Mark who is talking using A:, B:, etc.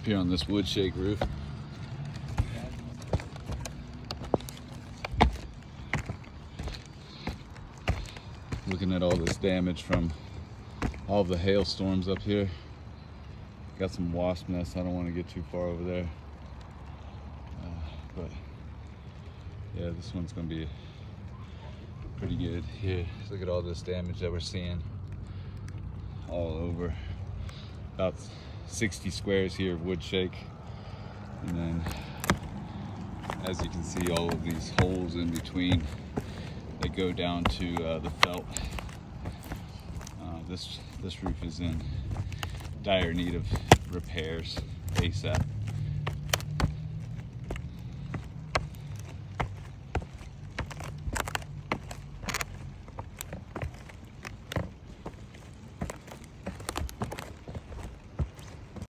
A: up here on this wood shake roof. Looking at all this damage from all the hailstorms up here. Got some wasp nests. I don't want to get too far over there. But yeah, this one's gonna be pretty good. Here, look at all this damage that we're seeing all over. About 60 squares here of wood shake. And then, as you can see, all of these holes in between that go down to the felt. This roof is in dire need of repairs ASAP.